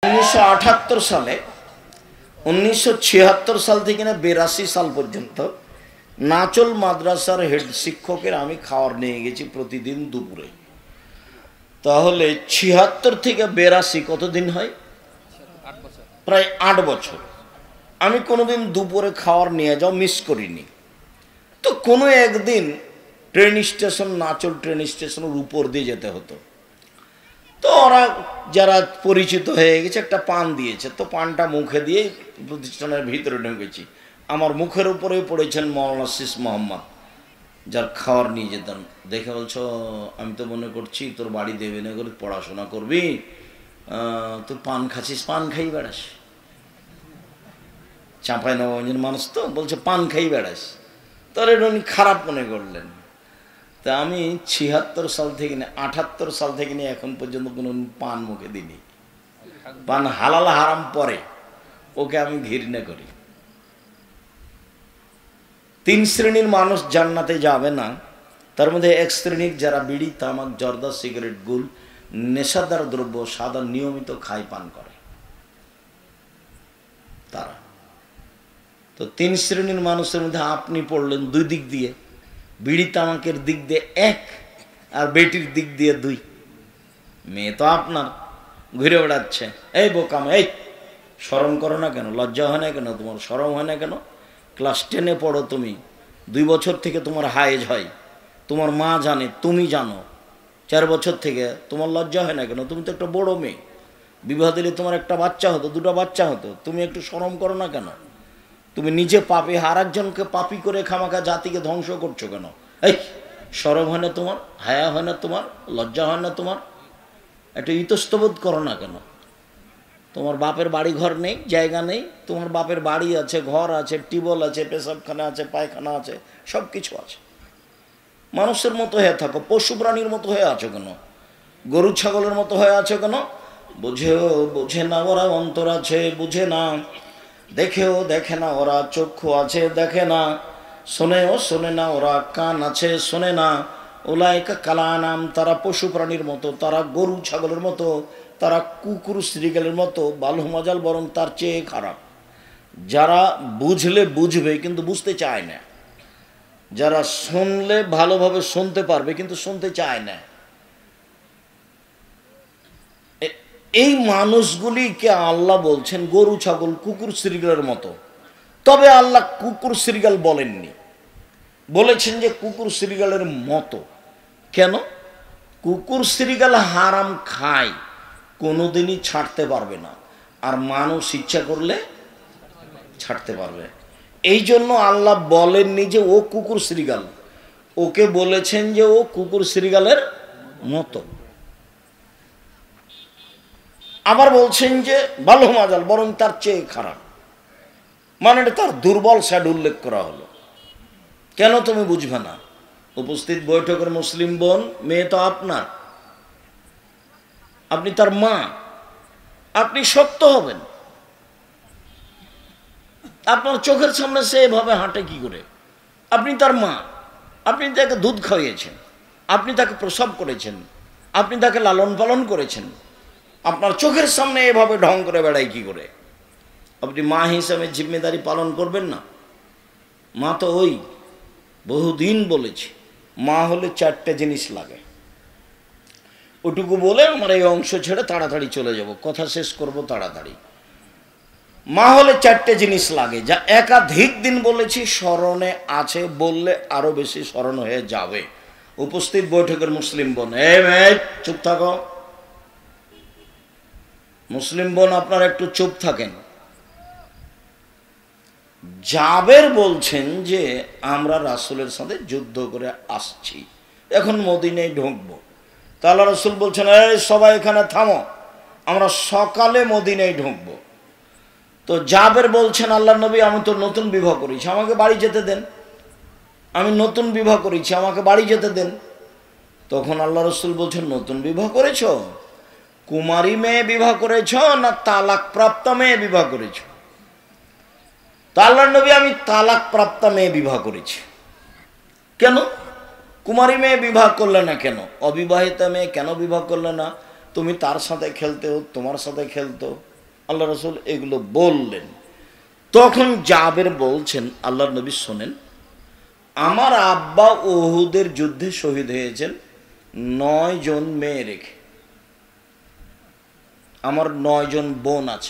1978 সালে 1976 সাল থেকে 82 সাল পর্যন্ত নাচল মাদ্রাসার হেড শিক্ষকের আমি খাবার নিয়ে গেছি প্রতিদিন দুপুরে। তাহলে 76 থেকে 82 কতদিন হয়? প্রায় 8 বছর আমি কোনোদিন দুপুরে খাবার নিয়ে যাও মিস করিনি। তো কোনো একদিন ট্রেন স্টেশন, নাচল ট্রেন স্টেশনের উপর দিয়ে যেতে হতো। তো ওরা যারা পরিচিত হয়ে গেছে একটা পান দিয়েছে, তো পানটা মুখে দিয়ে প্রতিষ্ঠানের ভিতরে ঢুকেছি। আমার মুখের উপরেই পড়েছেন মৌলানা সিস মোহাম্মদ, যার খাওয়ার নিয়ে যেতাম। দেখে বলছো, আমি তো মনে করছি তোর বাড়ি দেবে না করে পড়াশোনা করবি, তুই পান খাচ্ছিস, পান খাই বেড়াস। চাঁপাই নবাবগঞ্জের মানুষ তো, বলছে পান খাই বেড়াস। তাহলে উনি খারাপ মনে করলেন। তা আমি 76 সাল থেকে 78 সাল থেকে নিয়ে এখন পর্যন্ত কোনো পান মুখে দিইনি। পান হালাল হারাম পরে, ওকে আমি ঘৃণা করি। 3 শ্রেণীর মানুষ জান্নাতে যাবে না, তার মধ্যে 1 শ্রেণীর যারা বিড়ি, তামাক, জর্দা, সিগারেট, গুল, নেশাদার দ্রব্য সাদা নিয়মিত খায়, পান করে তারা। তো 3 শ্রেণীর মানুষের মধ্যে আপনি পড়লেন 2 দিক দিয়ে, বিড়ি তামাকের দিক দিয়ে 1 আর বেটির দিক দিয়ে 2। মেয়ে তো আপনার ঘুরে বেড়াচ্ছে, এই বোকাম, এই শরম করো না কেন? লজ্জা হয় না কেন? তোমার শরম হয় না কেন? ক্লাস 10-এ পড়ো তুমি, 2 বছর থেকে তোমার হায়েজ হয়, তোমার মা জানে, তুমি জানো। 4 বছর থেকে তোমার লজ্জা হয় না কেন? তুমি তো একটা বড় মেয়ে, বিবাহ দিলে তোমার একটা বাচ্চা হতো, 2টা বাচ্চা হতো, তুমি একটু শরম করো না কেন? তুমি নিজে পাপি, আর একজনকে পাপি করে খামাখা জাতিকে ধ্বংস করছো কেন? এই শরম হয় না তোমার? হায়া হয় না তোমার? লজ্জা হয় না তোমার? একটু ইতস্তবোধ করো না কেন? তোমার বাপের বাড়ি ঘর নেই, জায়গা নেই? তোমার বাপের বাড়ি আছে, ঘর আছে, টিউবওয়েল আছে, পেশাবখানা আছে, পায়খানা আছে, সব কিছু আছে। মানুষের মতো হয়ে থাকো, পশু প্রাণীর মতো হয়ে আছো কেন? গরু ছাগলের মতো হয়ে আছো কেন? বোঝে না ওরা, অন্তর আছে বুঝে না, দেখেও দেখে না ওরা, চক্ষু আছে দেখে না, শোনেও শোনে না ওরা, কান আছে শোনে না। উলাইকা কালানাম, তারা পশু প্রাণীর মতো, তারা গরু ছাগলের মতো, তারা কুকুর শ্রীগালের মতো, বালুমাজাল বরং তার চেয়ে খারাপ। যারা বুঝলে বুঝবে কিন্তু বুঝতে চায় না, যারা শুনলে ভালোভাবে শুনতে পারবে কিন্তু শুনতে চায় না, এই মানুষগুলিকে আল্লাহ বলছেন গরু ছাগল কুকুর শ্রীগালের মতো। তবে আল্লাহ কুকুর শ্রীগাল বলেননি, বলেছেন যে কুকুর শ্রীগালের মতো। কেন? কুকুর শ্রীগাল হারাম খায়, কোনোদিনই ছাড়তে পারবে না, আর মানুষ ইচ্ছা করলে ছাড়তে পারবে। এই জন্য আল্লাহ বলেননি যে ও কুকুর শ্রীগাল, ওকে বলেছেন যে ও কুকুর শ্রীগালের মতো। আবার বলছেন যে বালুমাজাল বরং তার চেয়ে খারাপ, মানে তার দুর্বল সাইড উল্লেখ করা হলো। কেন তুমি বুঝবে না? উপস্থিত বৈঠকের মুসলিম বোন, মেয়ে তো আপনার, আপনি তার মা, আপনি শক্ত হবেন। আপনার চোখের সামনে সে এভাবে হাঁটে কি করে? আপনি তার মা, আপনি তাকে দুধ খাইয়েছেন, আপনি তাকে প্রসব করেছেন, আপনি তাকে লালন পালন করেছেন, আপনার চোখের সামনে এভাবে ঢং করে বেড়ায় কি করে? আপনি মা হিসাবে জিম্মেদারি পালন করবেন না? মা তো ওই, বহুদিন বলেছি, মা হলে 4টে জিনিস লাগে। ওটুকু বলে আমার এই অংশ ছেড়ে তাড়াতাড়ি চলে যাব, কথা শেষ করব তাড়াতাড়ি। মা হলে 4টে জিনিস লাগে, যা একাধিক দিন বলেছি, স্মরণে আছে, বললে আরো বেশি স্মরণ হয়ে যাবে। উপস্থিত বৈঠকের মুসলিম বোন, চুপ থাকো। মুসলিম বোন আপনারা একটু চুপ থাকেন। জাবের বলছেন যে আমরা রাসূলের সাথে যুদ্ধ করে আসছি, এখন মদিনায় ঢুকবো। তা আল্লাহ রাসূল বলছেন, এই সবাই এখানে থামো, আমরা সকালে মদিনায় ঢুকবো। তো জাবের বলছেন, আল্লাহ নবী আমি তো নতুন বিবাহ করেছি, আমাকে বাড়ি যেতে দেন, আমি নতুন বিবাহ করেছি, আমাকে বাড়ি যেতে দেন। তখন আল্লাহ রাসূল বলছেন, নতুন বিবাহ করেছ? কুমারী মেয়ে বিবাহ করেছ না তালাক প্রাপ্ত মেয়ে বিবাহ করেছ? তা আল্লাহ নবী আমি তালাক প্রাপ্ত মেয়ে বিবাহ করেছি। কেন কুমারী মেয়ে বিবাহ করলে না? কেন অবিবাহিতা মেয়ে কেন বিবাহ করলে না? তুমি তার সাথে খেলতে, তোমার সাথে খেলতো, আল্লাহ রাসূল এগুলো বললেন। তখন জাবের বলছেন, আল্লাহর নবী শোনেন, আমার আব্বা উহুদের যুদ্ধে শহীদ হয়েছেন 9 জন মেয়ে রেখে। আমার 9 জন বোন আছে।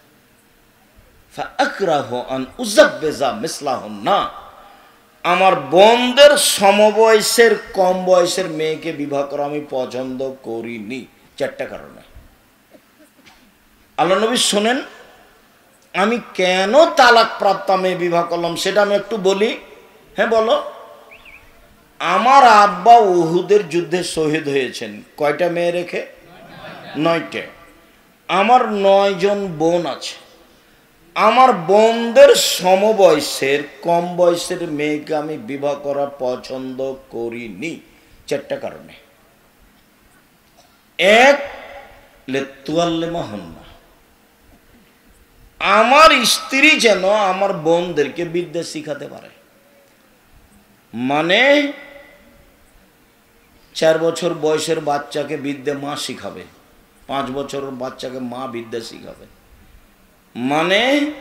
ফাআকরাহু আন উযাব্বিজা মিসলাহুন্না, আমার বোনদের সমবয়সের কম বয়সের মেয়েকে বিবাহ করা আমি পছন্দ করিনি। 4টা কারণে। আল্লাহ নবী শোনেন, আমি কেন তালাক প্রাপ্ত মেয়ে বিবাহ করলাম সেটা আমি একটু বলি। হ্যাঁ বলো। আমার আব্বা উহুদের যুদ্ধে শহীদ হয়েছেন কয়টা মেয়ে রেখে? 9টে। আমার 9 জন বোন আছে। আমার বোনদের সমবয়সের কম বয়সের মেয়েকে আমি বিবাহ করা পছন্দ করিনি 4টা কারণে। 1, লেতুয়াল্লিমাহুন্না, আমার স্ত্রী যেন আমার বোনদেরকে বিদ্যা শিখাতে পারে। মানে 4 বছর বয়সের বাচ্চাকে বিদ্যা মা শিখাবে, 5 বছরের বাচ্চাকে মা বিদ্যা শিখাবে। মানে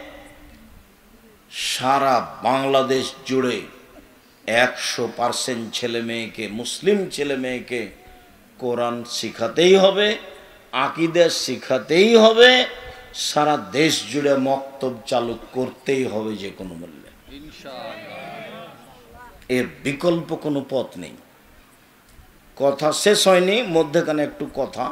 সারা বাংলাদেশ জুড়ে 100% ছেলে মেয়েকে, মুসলিম ছেলে মেয়েকে কোরআন শিখাতেই হবে, আকীদা শিখাতেই হবে, সারা দেশ জুড়ে মক্তব চালু করতেই হবে যে কোনো মূল্যে, এর বিকল্প কোনো পথ নেই। কথা শেষ হয়নি, মধ্যখানে একটু কথা।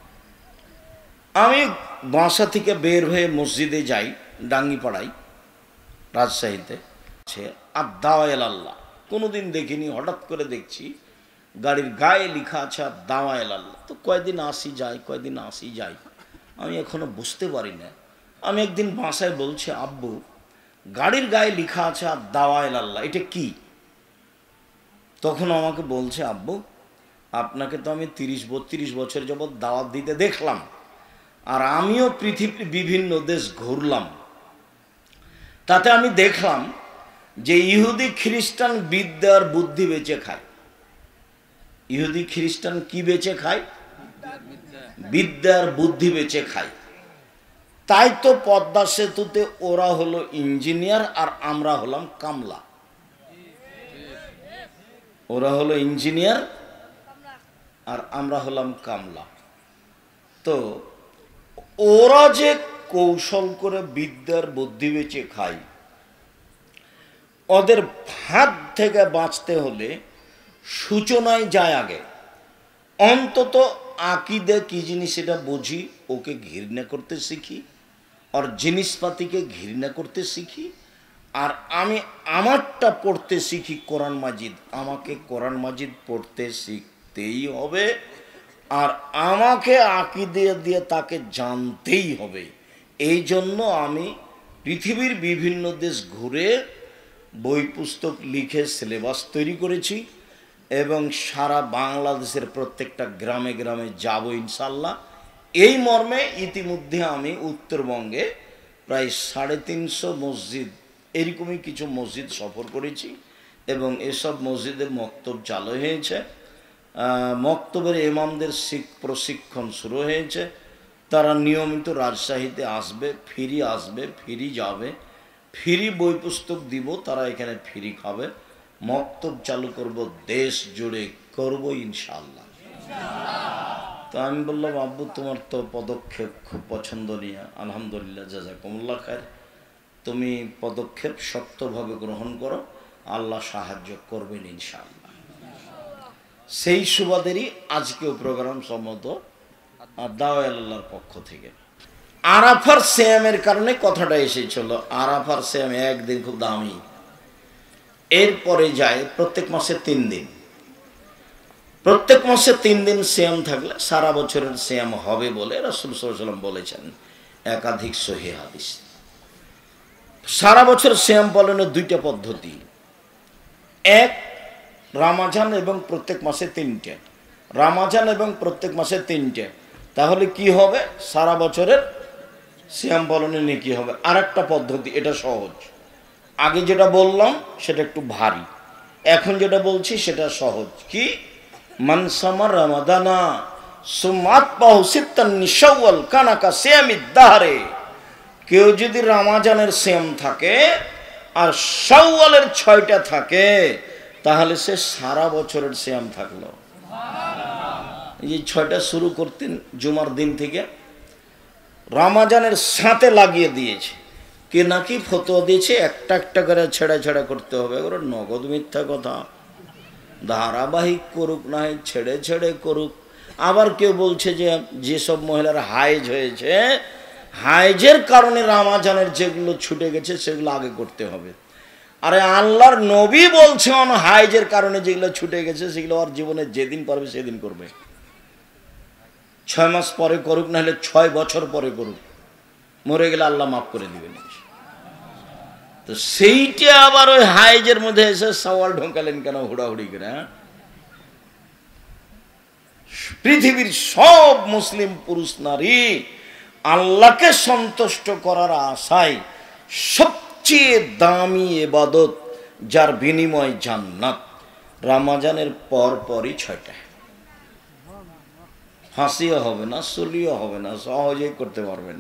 আমি বাসা থেকে বের হয়ে মসজিদে যাই, ডাঙ্গিপাড়ায়, রাজশাহীতে। আদ-দাওয়া ইলাল্লাহ, কোনোদিন দেখিনি, হঠাৎ করে দেখছি গাড়ির গায়ে লেখা আছে আদ-দাওয়া ইলাল্লাহ। তো কয়দিন আসি যাই, কয়দিন আসি যাই, আমি এখনো বুঝতে পারি না। আমি একদিন বাসায় বলছি, আব্বু গাড়ির গায়ে লেখা আছে আদ-দাওয়া ইলাল্লাহ, এটা কি? তখন আমাকে বলছে, আব্বু আপনাকে তো আমি 30-32 বছর যাবৎ দাওয়াত দিতে দেখলাম, আর আমিও পৃথিবীর বিভিন্ন দেশ ঘুরলাম, তাতে আমি দেখলাম যে ইহুদি খ্রিস্টান বিদ্যার বুদ্ধি বেচে খায়। ইহুদি খ্রিস্টান কি বেচে খায়? বিদ্যার বুদ্ধি বেচে খায়। তাই তো পদ্মা সেতুতে ওরা হলো ইঞ্জিনিয়ার আর আমরা হলাম কামলা। ওরা হলো ইঞ্জিনিয়ার আর আমরা হলাম কামলা। তো ওরা যে কৌশল করে বিদ্যার বুদ্ধি বেচে খায়, ওদের হাত থেকে বাঁচতে হলে সূচনায় যায় আগে। অন্তত আকীদা কি জিনিস এটা বুঝি, ওকে ঘৃণা করতে শিখি, আর জিনিসপাতিকে ঘৃণা করতে শিখি, আর আমি আমারটা পড়তে শিখি কোরআন মাজিদ। আমাকে কোরআন মাজিদ পড়তে শিখতেই হবে, আর আমাকে আকীদা দিয়ে তাকে জানতেই হবে। এই জন্য আমি পৃথিবীর বিভিন্ন দেশ ঘুরে বই পুস্তক লিখে সিলেবাস তৈরি করেছি, এবং সারা বাংলাদেশের প্রত্যেকটা গ্রামে গ্রামে যাব ইনশাল্লাহ। এই মর্মে ইতিমধ্যে আমি উত্তরবঙ্গে প্রায় 350 মসজিদ, এরকমই কিছু মসজিদ সফর করেছি, এবং এসব মসজিদে মক্তব চালু হয়েছে। মক্তবের ইমামদের প্রশিক্ষণ শুরু হয়েছে। তারা নিয়মিত রাজশাহীতে আসবে, ফ্রি যাবে, ফ্রি বই পুস্তক দিব, তারা এখানে ফ্রি খাবে। মক্তব চালু করব, দেশ জুড়ে করব ইনশাআল্লাহ। তো আমি বললাম, আব্বু তোমার তো পদক্ষেপ খুব পছন্দনীয়, আলহামদুলিল্লাহ, জাযাকুমুল্লাহ খায়র। তুমি পদক্ষেপ শক্তভাবে গ্রহণ করো, আল্লাহ সাহায্য করবেন ইনশাআল্লাহ। সেই সুবাদেরই আজকেও প্রোগ্রাম সম্মত দাওয়া ইলাল্লাহর পক্ষ থেকে। আরাফার সিয়ামের কারণে কথাটা এসেছিল। আরাফার সিয়াম একদিন খুব দামি, এরপরে যায় প্রত্যেক মাসে 3 দিন। প্রত্যেক মাসে 3 দিন সিয়াম থাকলে সারা বছরের সিয়াম হবে বলে রাসূল সাল্লাল্লাহু আলাইহি ওয়াসাল্লাম বলেছেন, একাধিক সহিহ হাদিস। সারা বছর সিয়াম পালনের 2টা পদ্ধতি। এক, রমজান এবং প্রত্যেক মাসে 3টে, রমজান এবং প্রত্যেক মাসে 3টে। তাহলে কি হবে? সারা বছরের সিয়াম পালনের নেকি হবে। আরেকটা পদ্ধতি, এটা সহজ। আগে যেটা বললাম সেটা একটু ভারী, এখন যেটা বলছি সেটা সহজ। কি? মান সামা রমাদানা সুম্মা আতবাহু সিত্তান মিন শাওয়াল কানা কা সিয়ামিদ দাহরে কেউ যদি রমাজানের সিয়াম থাকে আর শাওয়ালের 6টা থাকে, তাহলে সে সারা বছরের সিয়াম থাকলো। এই 6টা শুরু করতেন জুমার দিন থেকে, রমাজানের সাথে লাগিয়ে দিয়েছে। কে নাকি ফতোয়া দিয়েছে একটা একটা করে ছেড়া ছেড়া করতে হবে। ওরা নগদ মিথ্যা কথা, ধারাবাহিক করুক, না হয় ছেড়ে ছেড়ে করুক। আবার কেউ বলছে যে যেসব মহিলার হাইজ হয়েছে, হাইজের কারণে রমাজানের যেগুলো ছুটে গেছে সেগুলো আগে করতে হবে। আরে আল্লাহর নবী বলছেন হাইজের কারণে যেগুলো ছুটে গেছে সেগুলো আর জীবনে যেদিন পারবে সেদিন করবে। 6 মাস পরে করুক, না হলে 6 বছর পরে করুক, মরে গেলে আল্লাহ মাফ করে দিবেন। তো সেইটা আবার ওই হাইজের মধ্যে এসে সওয়াল ঢোকালেন কেন হুড়াহুড়ি করে? পৃথিবীর সব মুসলিম পুরুষ নারী আল্লাহকে সন্তুষ্ট করার আশায় সবচেয়ে দামি ইবাদত, যার বিনিময় জান্নাত, রমজানের পর পরই 6টা। ফাঁসিও হবে না, চুলিও হবে না, সহজেই করতে পারবেন।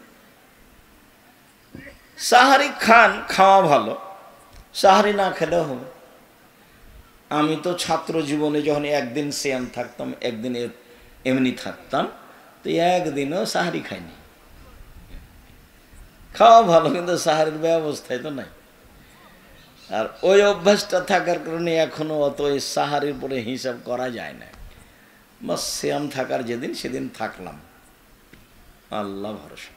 সাহারি খান, খাওয়া ভালো, সাহারি না খেলেও হবে। আমি তো ছাত্র জীবনে যখন একদিন সিয়াম থাকতাম, একদিন এমনি থাকতাম, তো একদিনও সাহারি খাইনি। খাওয়া ভালো, কিন্তু সাহারির ব্যবস্থায় তো নাই। আর ওই অভ্যাসটা থাকার কারণে এখনো অত ওই সাহারির পরে হিসাব করা যায় না। বাস সিয়াম থাকার যেদিন সেদিন থাকলাম, আল্লাহ ভরসা।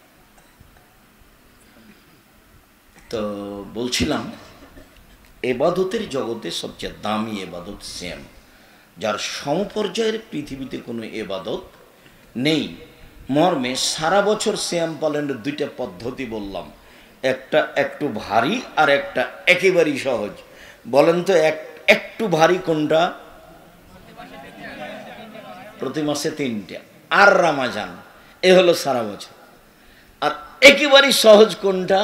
তো বলছিলাম, এবাদতের জগতে সবচেয়ে দামি এবাদত সিয়াম, যার সমপর্যায়ের পৃথিবীতে কোনো এবাদত নেই। মর্মে সারা বছর সিয়াম পালনের 2টা পদ্ধতি বললাম, একটা একটু ভারী আর একটা একেবারেই সহজ। বলেন তো একটু ভারী কোনটা? প্রতি মাসে 3টা, আর রমজান, এ হলো সারা বছর। আর একেবারেই সহজ কোনটা?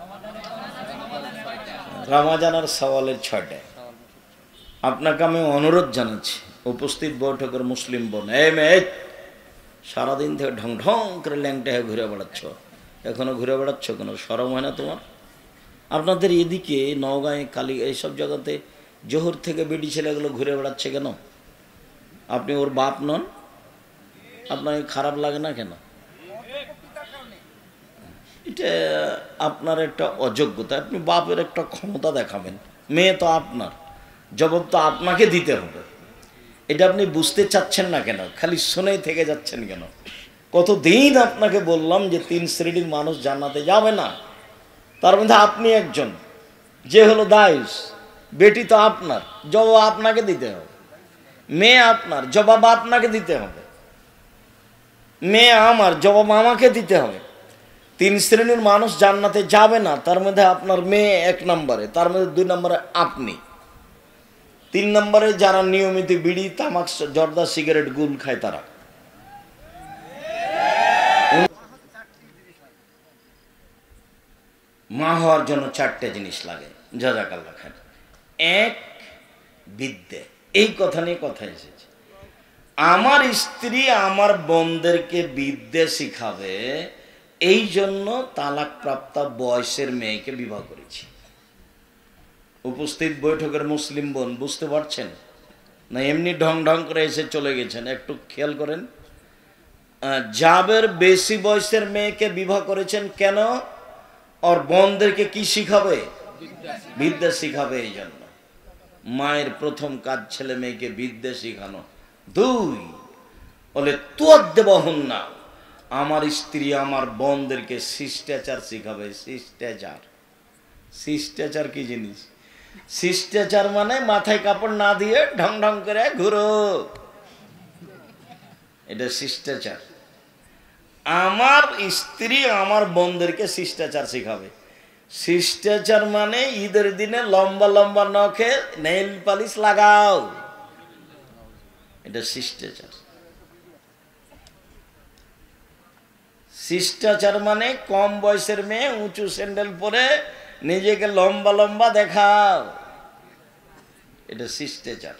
রমজান আর শাওয়ালের 6টা। আপনাকে আমি অনুরোধ জানাচ্ছি, উপস্থিত বৈঠকের মুসলিম বোন, সারাদিন থেকে ঢং ঢং করে ল্যাংটা হয়ে ঘুরে বেড়াচ্ছ, এখনো ঘুরে বেড়াচ্ছ কেন? শরম হয় না তোমার? আপনাদের এদিকে নওগাঁয়ে, কালী, এইসব জায়গাতে জোহর থেকে বেডি ছেলেগুলো ঘুরে বেড়াচ্ছে কেন? আপনি ওর বাপ নন? আপনার খারাপ লাগে না কেন? এটা আপনার একটা অযোগ্যতা। আপনি বাপের একটা ক্ষমতা দেখাবেন, মেয়ে তো আপনার, জবাব তো আপনাকে দিতে হবে। এটা আপনি বুঝতে চাচ্ছেন না কেন? খালি শুনেই থেকে যাচ্ছেন কেন? কতদিন আপনাকে বললাম যে 3 শ্রেণীর মানুষ জান্নাতে যাবে না, তার মধ্যে আপনি একজন, যে হলো দায়ুস। বেটি তো আপনার, জবাব আপনাকে দিতে হবে। মেয়ে আপনার, জবাব আপনাকে দিতে হবে। মেয়ে আমার, জবাব আমাকে দিতে হবে। 3 শ্রেণীর মানুষ জান্নাতে যাবে না, তার মধ্যে আপনার মেয়ে 1 নম্বরে, তার মধ্যে 2 নম্বরে আপনি, 3 নম্বরে যারা নিয়মিত বিড়ি, তামাক, জর্দা, সিগারেট, গুল খায় তারা। মা হওয়ার জন্য 4টে জিনিস লাগে, জাযাকাল্লাহ খান। 1, বিদ্যে। এই কথা নিয়ে কথা এসেছে। আমার স্ত্রী আমার বোনদেরকে বিদ্যে শিখাবে, এই জন্য তালাকপ্রাপ্তা বয়সের মেয়েকে বিবাহ করেছি। উপস্থিত বৈঠকের মুসলিম বোন, বুঝতে পারছেন না? এমনি ঢং ঢং করে এসে চলে গেছেন। একটু খেয়াল করেন। জাবের বেশি বয়সের মেয়েকে বিবাহ করেছেন কেন? ওর বোনদেরকে কি শিখাবে? বিদ্যা শিখাবে। এই জন্য মায়ের প্রথম কাজ ছেলে মেয়েকে বিদ্যা শিখানো। 2, বলে তুয়াদ্দেবহুন না, আমার স্ত্রী আমার বোনদেরকে শিষ্টাচার শিখাবে। শিষ্টাচার, শিষ্টাচার কি জিনিস? শিষ্টাচার মানে মাথায় কাপড় না দিয়ে ঢং ঢং করে ঘুরো, এটা শিষ্টাচার। আমার স্ত্রী আমার বোনদেরকে শিষ্টাচার শিখাবে। শিষ্টাচার মানে ঈদের দিনে লম্বা লম্বা নখে নেইল পালিশ লাগাও, এটা শিষ্টাচার। শিষ্টাচার মানে কম বয়সের মেয়ে উঁচু স্যান্ডেল পরে নিজেকে লম্বা লম্বা দেখাও, এটা শিষ্টাচার।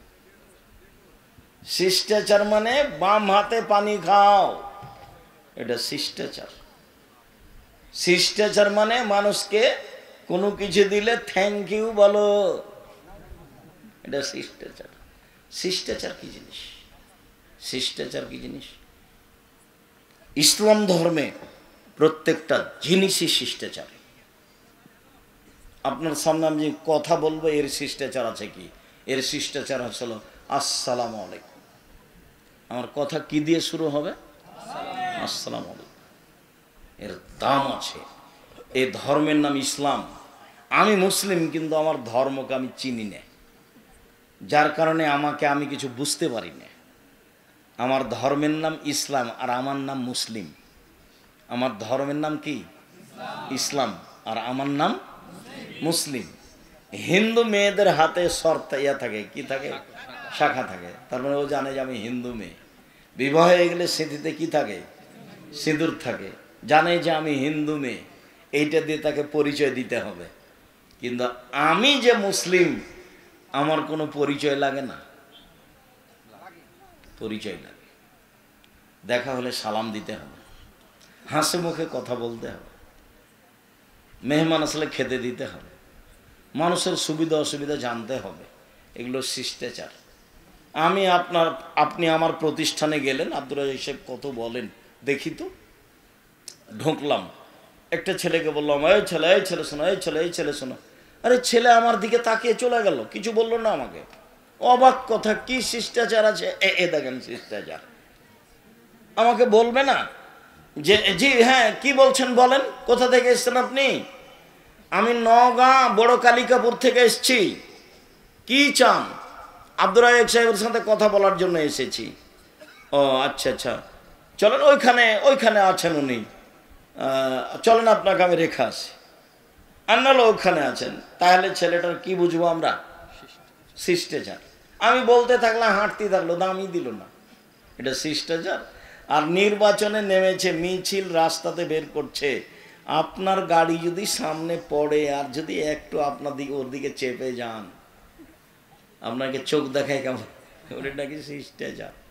শিষ্টাচার মানে বাম হাতে পানি খাও, এটা শিষ্টাচার। শিষ্টাচার মানে মানুষকে কোনো কিছু দিলে থ্যাংক ইউ বলো, এটা শিষ্টাচার। শিষ্টাচার কি জিনিস? শিষ্টাচার কি জিনিস? ইসলাম ধর্মে প্রত্যেকটা জিনিসই শিষ্টাচার। আপনার সামনে আমি কথা বলবো, এর শিষ্টাচার আছে কি? এর শিষ্টাচার হলো আসসালামু আলাইকুম। আমার কথা কি দিয়ে শুরু হবে? আসসালামু আলাইকুম। এর দাম আছে। এই ধর্মের নাম ইসলাম। আমি মুসলিম, কিন্তু আমার ধর্মকে আমি চিনি না, যার কারণে আমি কিছু বুঝতে পারি না। আমার ধর্মের নাম ইসলাম আর আমার নাম মুসলিম। আমার ধর্মের নাম কি? ইসলাম আর আমার নাম মুসলিম। হিন্দু মেয়েদের হাতে শর্ত ইয়া থাকে, কি থাকে? শাখা থাকে। তার মানে ও জানে যে আমি হিন্দু মেয়ে। বিবাহ হয়ে গেলে স্মৃতিতে কি থাকে? সিঁদুর থাকে। জানে যে আমি হিন্দু মেয়ে, এইটা দিয়ে তাকে পরিচয় দিতে হবে। কিন্তু আমি যে মুসলিম, আমার কোনো পরিচয় লাগে না। পরিচয় লাগে। দেখা হলে সালাম দিতে হবে, হাসি মুখে কথা বলতে হবে, মেহমান আসলে খেতে দিতে হবে, মানুষের সুবিধা অসুবিধা জানতে হবে। এগুলো শিষ্টাচার। আপনি আমার প্রতিষ্ঠানে গেলেন, আব্দুর রাজ্জাক সাহেব কত বলেন দেখি তো। ঢুকলাম, একটা ছেলেকে বললাম, এই ছেলে শোনো, এই ছেলে শোনো। আরে ছেলে আমার দিকে তাকিয়ে চলে গেল, কিছু বললো না আমাকে। অবাক কথা, কি শিষ্টাচার আছে? এ দেখেন শিষ্টাচার। আমাকে বলবে না যে জি হ্যাঁ কি বলছেন বলেন, কোথা থেকে এসছেন আপনি? আমি নওগাঁ বড় কালিকাপুর থেকে এসছি। কি চান? আব্দুর রাজ্জাক সাহেবের সাথে কথা বলার জন্য এসেছি। ও আচ্ছা আচ্ছা, চলেন ওইখানে আছেন উনি, চলেন আপনাকে আমি রেখে আসি। আন্নালো ওখানে আছেন। তাহলে ছেলেটার কি বুঝবো আমরা? শিষ্টাচার। আমি বলতে থাকলাম, হাঁটতে থাকলো, দামই দিল না। এটা শিষ্টাচার। আর নির্বাচনে নেমেছে, মিছিল রাস্তাতে বের করছে, আপনার গাড়ি যদি সামনে পড়ে আর যদি একটু আপনার দিকে ওর দিকে চেপে যান, আপনাকে চোখ দেখায় কেমন? ওটা কি শিষ্টাচার?